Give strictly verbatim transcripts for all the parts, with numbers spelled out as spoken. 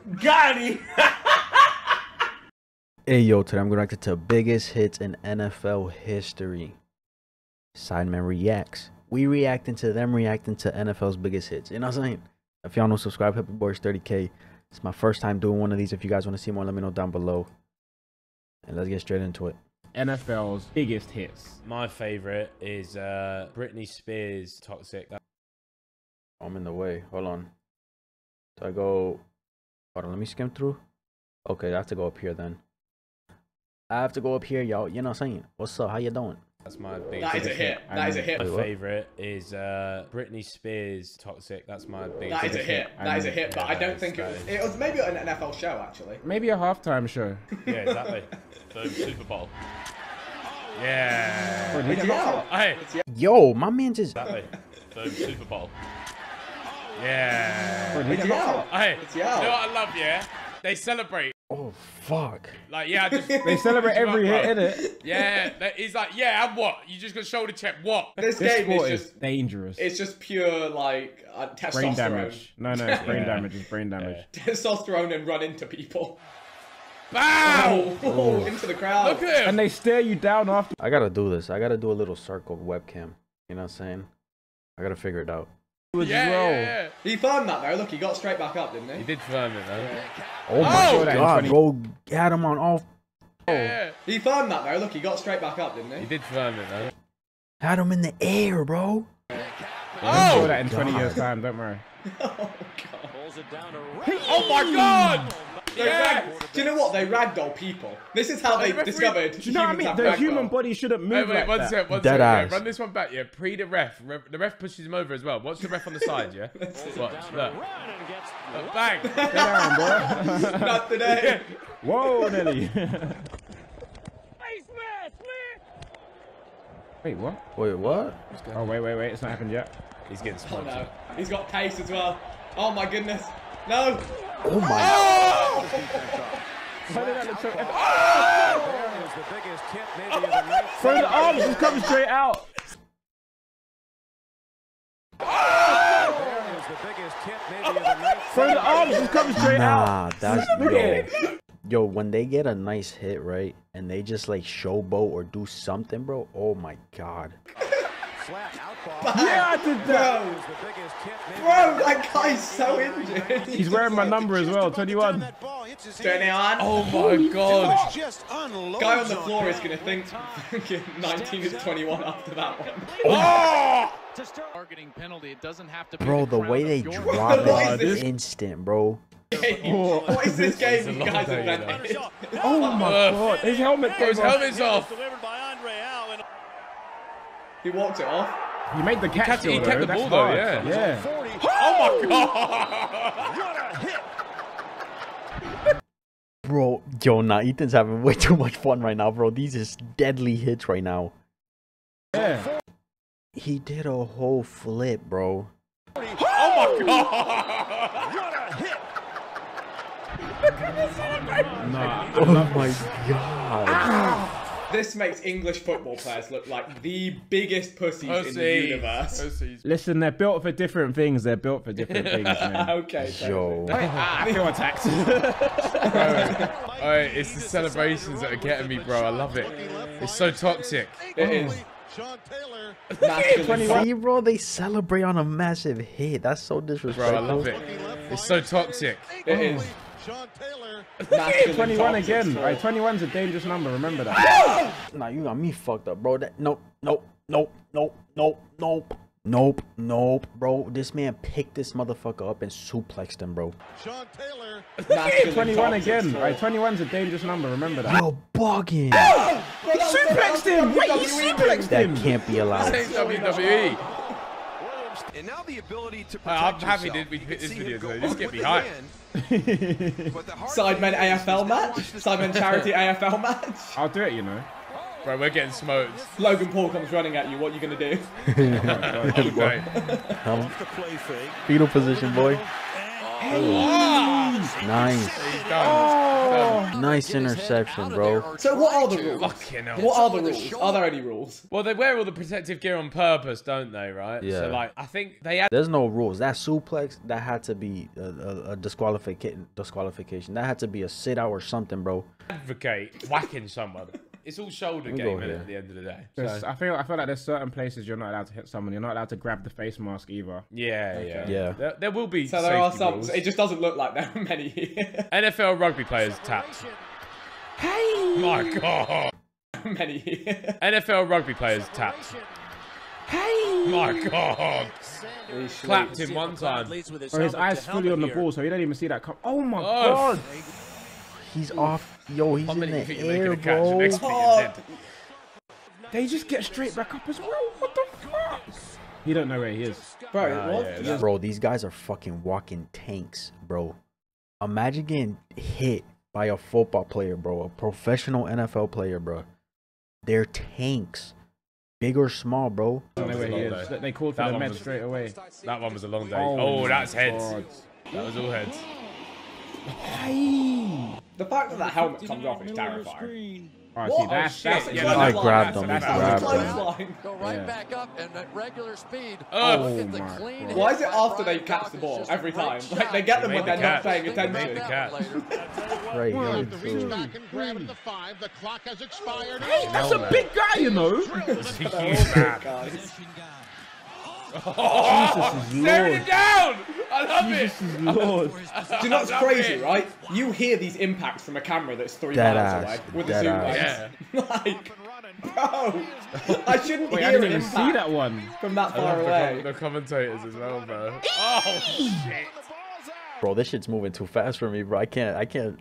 Got him. Hey yo, today I'm going to react to biggest hits in N F L history. Sidemen reacts. We reacting to them reacting to N F L's biggest hits. You know what I'm saying? If y'all don't subscribe, Hippie Boys thirty K. It's my first time doing one of these. If you guys want to see more, let me know down below. And let's get straight into it. N F L's biggest hits. My favorite is uh, Britney Spears' Toxic. I'm in the way. Hold on. So I go... Hold on, let me skim through. Okay, I have to go up here then. I have to go up here, y'all. You know what I'm saying? What's up? How you doing? That's my big. That is a hit. That is a hit. My favorite is uh, Britney Spears' Toxic. That's my big. That is a hit. That is a hit. But I don't think it was. It was maybe an N F L show actually. Maybe a halftime show. Yeah, exactly. So Super Bowl. Yeah. Bro, did you Yeah. Hey. Yo, my man just... Exactly. So Super Bowl. Yeah. Bro, did It's you Yao. Hey. It's You know Yao. what I love? Yeah. They celebrate. Oh, fuck. Like, yeah, I just, They celebrate every hit, innit? yeah, that- he's like, yeah, and what? You just got shoulder check, what? This, This game sport is is just. dangerous. It's just pure like uh, testosterone. Brain damage. No, no, it's brain Yeah. damage. It's brain damage. Testosterone and run into people. Bow! Oh, into the crowd. Look at him! And they stare you down after. I gotta do this. I gotta do a little circle webcam. You know what I'm saying? I gotta figure it out. As yeah, well. yeah, yeah. He firmed that though. Look, he got straight back up, didn't He he? did firm it, though. Oh my Oh, god, bro. Had him on all... Yeah. He firmed that though. Look, he got straight back up, didn't He he? did firm it, though. Had him in the air, bro. We'll Oh! show that in twenty God. years time, don't worry. Oh god. Oh my god! They Yeah! rag- Do you know what? They ragdoll people. This is how they the referee- discovered. Do you know what I humans mean? have The ragdoll. human body shouldn't move Wait, wait, like one that. sec, one Dead sec. Yeah, eyes. run this one back, yeah. Pre the ref. Re the ref pushes him over as well. Watch the ref on the side, yeah? Watch, look. Look, bang! Get down, bro. Not today. Whoa, Nelly. Wait, what? Wait, what? Oh, wait, wait, wait. It's not happened yet. He's getting Oh smoked. no. He's got pace as well. Oh my goodness. No. Oh my... Oh! Throw the arms, just come straight out. Throw the arms, just come straight out. Nah, that's... Look at Yo. Yo, when they get a nice hit, right? And they just like showboat or do something, bro. Oh my god. Yeah, I did that. Bro. Bro, that guy's so injured. He's wearing my number as well, twenty-one. twenty-one. Oh my god! Guy on the floor is gonna think nineteen is twenty-one after that one. Oh! Targeting penalty. It doesn't have to be Bro, the crowd way of they your drop What it is this? is instant, bro. What is this game you long guys day, you know. invented? Oh my god, his helmet Oh, came his off. helmet's off! He walked it off. He made the catch. kept- he though, kept the That's ball though, hard. yeah. Yeah. Oh my god! Bro, yo, nah, Ethan's having way too much fun right now, bro. These is deadly hits right now. Yeah. He did a whole flip, bro. Oh my god! Nah. Oh my god. This makes English football players look like the biggest pussies in the Pussies. universe. Pussies. Listen, they're built for different things. They're built for different things, man. Okay. Yo. I feel attacked. Alright, it's the celebrations that are getting me, bro. I love it. It's so toxic. It is. twenty-one. See, bro, they celebrate on a massive hit. That's so Bro, disrespectful. I love it. It's so toxic. It is. twenty-one again. Right, twenty-one's a dangerous number. Remember that. Nah, you got me fucked up, bro. That nope, nope, nope, nope, nope, nope, nope, nope, bro. This man picked this motherfucker up and suplexed him, bro. twenty-one again. Right, twenty-one's a dangerous number. Remember that. Yo, bugging. He suplexed him. Wait, he suplexed That him. can't be allowed. This ain't W W E. And now the ability to I'm protect happy yourself. that we You picked can this see video, him go though. This up get with me the hyped. hand. But the hard Sidemen thing A F L is to match? watch this Sidemen charity A F L match? I'll do it, you know. Bro, we're getting smoked. Logan Paul comes running at you. What are you going to do? Okay. Um, fetal position, boy. Nice. He's done. Nice interception, bro. So what are the rules? Fucking hell. What are the rules? Are there any rules? Well, they wear all the protective gear on purpose, don't they, right? Yeah. So, like, I think they had... There's no rules. That suplex, that had to be a, a, a disqualification. Disqualification. That had to be a sit out or something, bro. advocate whacking someone. It's all shoulder We game go innit, here. at the end of the day. There's- So, I feel I feel like there's certain places you're not allowed to hit someone. You're not allowed to grab the face mask either. yeah, yeah. Yeah. There, there will be So there are safety some. rules. It just doesn't look like there are many here. N F L rugby players tapped. Hey! My God. many here. N F L rugby players tapped. Hey! My God. Clapped him one time. Or his eyes fully on the ball, so you don't even see that come. Oh my Oh. God! He's off. Yo, he's How in many the you think you're making air, a catch? bro. Next beat is dead. They just get straight back up as well. What the fuck? He don't know where he is. Bro, Nah, what? yeah, that's- Bro, these guys are fucking walking tanks, bro. Imagine getting hit by a football player, bro. A professional N F L player, bro. They're tanks. Big or small, bro. Don't know where he Long is. day. They called for That the one med was- straight away. That one was a long day. Oh Oh, my that's heads. God. That was all heads. Hey! The fact that that helmet comes off is terrifying. Oh, What? see, that's, Oh, shit, that's, that's yeah, a no, I clothesline. grabbed that's him. a I foul. grabbed him. Clothesline. Go right Yeah. back up and at regular speed. Oh, Look at the my clean God. hit Why is it by after Brian they catch the Dawkins. ball Just a every great time? shot. Like they get them They when made they're the not catch. paying They attention. made the catch. Right One, here, reach too. back and grab at the five. The clock has expired. that's a big guy, you know. It's a huge man. Guys. Oh, Jesus is staring Lord. it down! I love Jesus it! is Lord. Do you know what's Love crazy, it. right? You hear these impacts from a camera that's three Dead miles ass. away with a Dead zoom ass. lens. Like, bro, I shouldn't Wait, I hear didn't an even impact see that one. from that I far love the, away. com- the commentators as well, bro. Oh, shit. Bro, this shit's moving too fast for me, bro. I can't. I can't.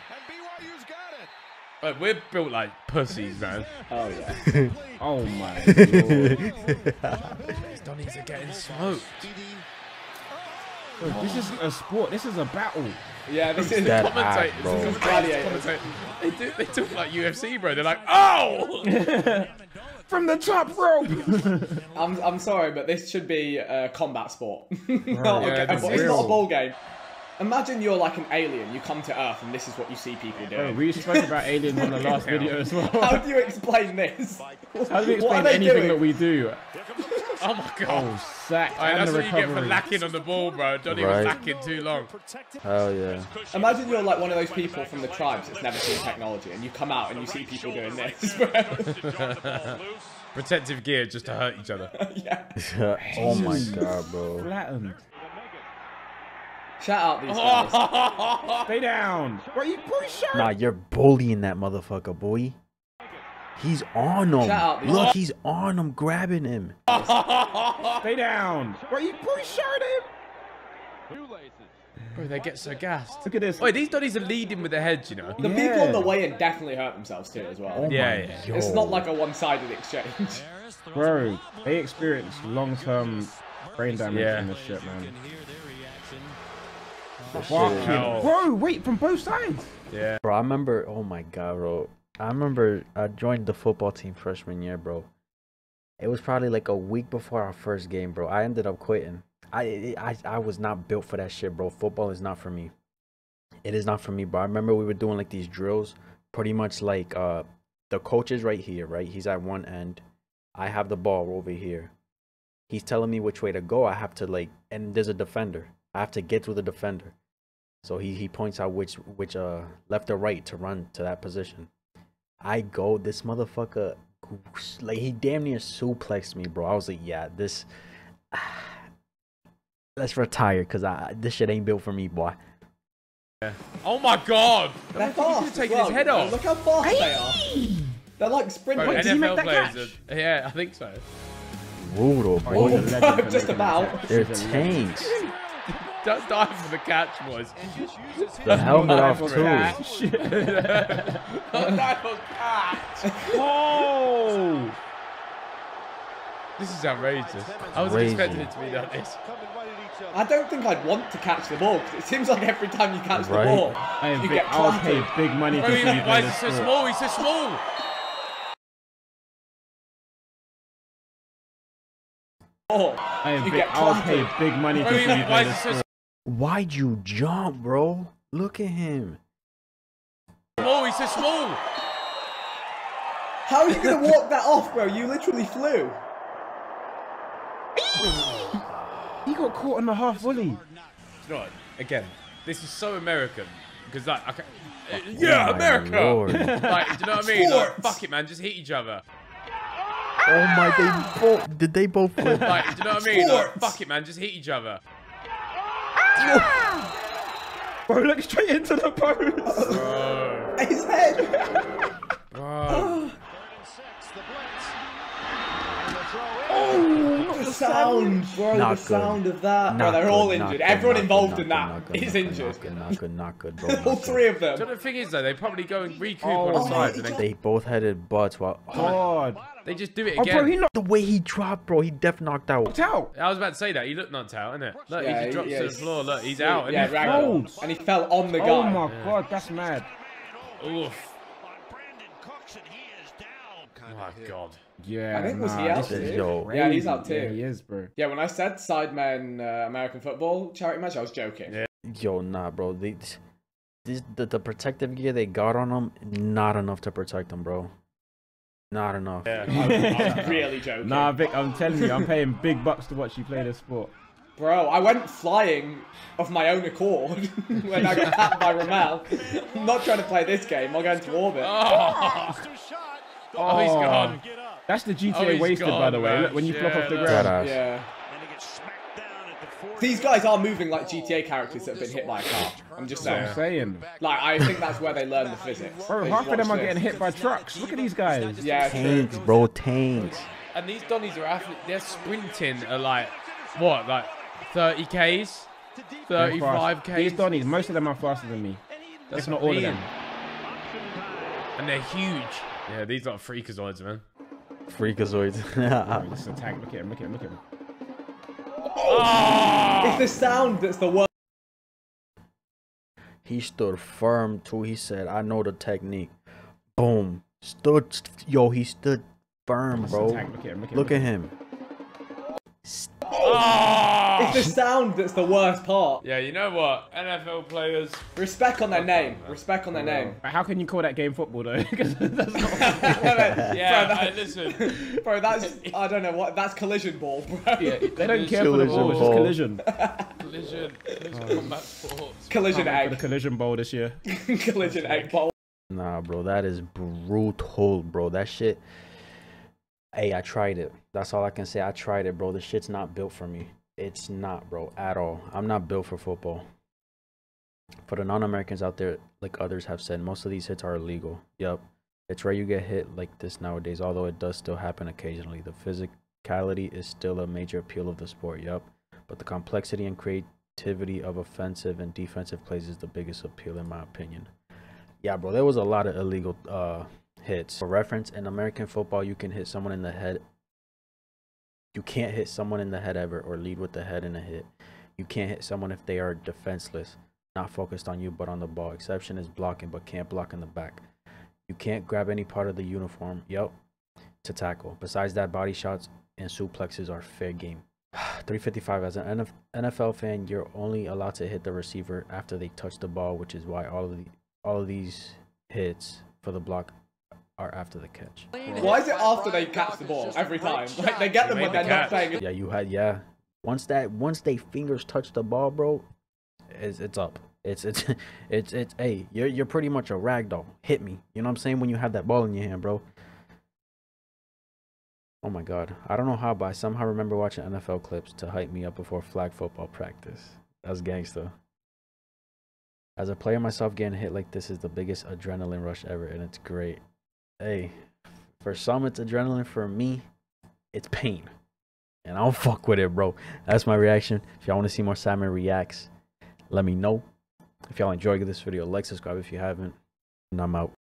Like, we're built like pussies, man. Oh yeah. Oh my Lord. These Donnies are getting smoked. Bro, this isn't a sport. This is a battle. Yeah, this is Dead Commentators, ass, bro. this is Gladiators. commentators. They, do, they talk like U F C, bro. They're like, oh! From the top rope. I'm I'm sorry, but this should be a combat sport. Not a- Yeah, a- this it's is not a real. ball game. Imagine you're like an alien. You come to Earth, and this is what you see people Bro, doing. we spoke about aliens on the last video as well. How do you explain this? How do we What are explain they anything doing? that we do? Oh my god. Oh, sack Alright, and that's the what you get for recovery. lacking on the ball, bro. Donnie was Right. lacking too long. Hell yeah. Imagine you're like one of those people from the tribes that's never seen technology, and you come out and you see people doing this. Protective gear just to hurt each other. Yeah. Oh my god, bro. Flattened. Shout out these guys. Stay down. What are you pushing? Nah, you're bullying that motherfucker, boy. He's on him. Shout out these- Look, he's on him, grabbing him. Stay down. What are you pushing him? Bro, they get so gassed. Look at this. Wait, these Donnies are leading with their heads, you know? The people Yeah. on the way in definitely hurt themselves too, as well. Oh Yeah, my yeah. yo. It's not like a one-sided exchange. Bro, they experience long-term brain damage Yeah. from this shit, man. This Fucking- shit- Hell. Bro, wait, from both sides. Yeah. Bro, I remember. Oh my god, bro. I remember I joined the football team freshman year, bro. It was probably like a week before our first game, bro. I ended up quitting. I I I was not built for that shit, bro. Football is not for me. It is not for me, bro. I remember we were doing like these drills, pretty much like uh the coach is right here, right? He's at one end. I have the ball over here. He's telling me which way to go. I have to like, and there's a defender. I have to get to the defender. So he, he points out which which uh left or right to run to that position. I go, this motherfucker, like he damn near suplexed me, bro. I was like, yeah, this, let's retire, cause I this shit ain't built for me, boy. Oh my god! They're He fast. could as taken well. his head off. Look how fast they are. They're like sprinting. Bro, Wait, did he N F L make that players catch? are, yeah, I think so. Brutal, Oh, boy. he's a legend for Just making about. that catch. They're He's a legend. tanks. Don't dive for the catch, boys. The helmet off for too. Catch. Don't dive for catch. Oh! This is outrageous. I wasn't Crazy. expecting it to be like this. I don't think I'd want to catch the ball, because it seems like every time you catch Right. the ball, I am you big, get I'll pay planted. big money to Bro, see you why play is he this so sport. small? He's so small. Oh, I am you big, get I'll planted. pay big money to Bro, see you why play is this he so sport. Why'd you jump, bro? Look at him. Small, he's so small. How are you gonna walk that off, bro? You literally flew. He got caught on the half volley. You know what? Again, this is so American because like, I can't, yeah, Oh my America. Lord. Like, do you know what I mean? Like, fuck it, man. Just hit each other. Oh my, they both, did they both flip? Like, do you know what I mean? Like, fuck it, man. Just hit each other. Bro, look straight into the post. Bro. His head. Bro. Oh, the sound, bro. Not the good. sound of that. Not bro, they're good, all not injured. good, Everyone not involved good, in not that good, is not good, injured. Not good, not good, not good, bro. All not good. three of Do you know them. the thing is though? They probably go and recoup Oh, on the sides, and they, They both headed butts while God. they just do it Oh, again. bro, he knocked the way he dropped, bro, he def knocked out. out. I was about to say that. He looked knocked out, innit? Look, Yeah, he just drops yeah, to the he's- floor. Look, he's out. Yeah, isn't right. Fold. And he fell on the guy. Oh my God, that's mad. he? Oof. Oh my God. Yeah, I think was nah, he out this is too? Yo. Yeah, he's crazy. out too. Yeah, he is, bro. Yeah, when I said Sidemen uh, American football charity match, I was joking. Yeah. Yo, nah, bro. They, this, the, the protective gear they got on them, not enough to protect them, bro. Not enough. Yeah. I was really joking. Nah, Vic, I'm telling you, I'm paying big bucks to watch you play this sport. Bro, I went flying of my own accord when I got tapped by Ramel. I'm not trying to play this game. I'm going to orbit. Oh, oh, he's gone. That's the G T A Oh, he's wasted, gone, by the way. man. Look, when you flop Yeah, off the look. ground. Deadass. Yeah. These guys are moving like G T A characters that have been hit by a car. I'm just That's what I'm saying. saying. Like, I think that's where they learn the physics. Bro, They half just of them watch are getting this. hit by trucks. Look at these guys. Yeah, true. Tanks, bro, tanks. And these Donnies are athletes. They're sprinting at like what, like thirty k's, They're thirty-five fast. These k's. Donnies, most of them are faster than me. That's If not what all I of them. mean. And they're huge. Yeah, these are freakazoids, man. Freakazoids. This is a tag. Look at him, look at him, look at him. It's the sound that's the worst. He stood firm too. He said, I know the technique. Boom. Stood, st- yo, he stood firm, This is a bro. tag. Look at him, look at him. Look at him. It's the sound that's the worst part. Yeah, you know what? N F L players. Respect on their name. Respect on their name. But how can you call that game football though? Because that's not. Yeah, Bro, I, that- listen. Bro, that's, I don't know what, that's collision ball, bro. Yeah, they don't care for the Collision ball. It's just ball. collision. Collision. Collision combat sports. Collision For the egg. collision bowl this year. Collision egg bowl. Nah, bro, that is brutal, bro. That shit. Hey, I tried it. That's all I can say. I tried it, bro. The shit's not built for me. It's not, bro, at all. I'm not built for football. For the non-Americans out there, like others have said, most of these hits are illegal. Yup. It's rare you get hit like this nowadays, although it does still happen occasionally. The physicality is still a major appeal of the sport, yup. But the complexity and creativity of offensive and defensive plays is the biggest appeal in my opinion. Yeah, bro, there was a lot of illegal uh, hits. For reference, in American football, you can hit someone in the head. You can't hit someone in the head ever or lead with the head in a hit. You can't hit someone if they are defenseless, not focused on you but on the ball. Exception is blocking, but can't block in the back. You can't grab any part of the uniform, yup, to tackle. Besides that, body shots and suplexes are fair game. three fifty-five, as an N F L fan, you're only allowed to hit the receiver after they touch the ball, which is why all of the all of these hits for the block are after the catch. Why is it after they catch the ball every time? Like, they get them when They they're made the not catch. playing. Yeah, you had yeah. Once that once they fingers touch the ball, bro, it's it's up. It's it's it's it's hey, you're you're pretty much a rag doll. Hit me. You know what I'm saying? When you have that ball in your hand, bro. Oh my god. I don't know how, but I somehow remember watching N F L clips to hype me up before flag football practice. That's gangsta. As a player myself, getting hit like this is the biggest adrenaline rush ever, and it's great. Hey, for some it's adrenaline. For me, it's pain. And I don't fuck with it, bro. That's my reaction. If y'all want to see more Simon reacts, let me know. If y'all enjoyed this video, like, subscribe if you haven't. And I'm out.